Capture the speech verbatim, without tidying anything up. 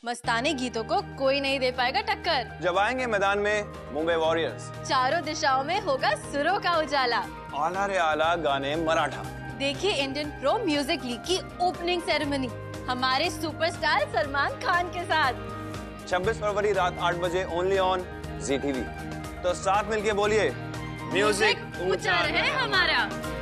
मस्तानी गीतों को कोई नहीं दे पाएगा टक्कर। जब आएंगे मैदान में मुंबई वॉरियर्स, चारों दिशाओं में होगा सुरों का उजाला। आला रे आला गाने मराठा। देखिए इंडियन प्रो म्यूजिक लीग की ओपनिंग सेरेमनी हमारे सुपरस्टार सलमान खान के साथ छब्बीस फरवरी रात आठ बजे ओनली ऑन जी टीवी। तो साथ मिलके बोलिए, म्यूजिक ऊंचा रहे हमारा।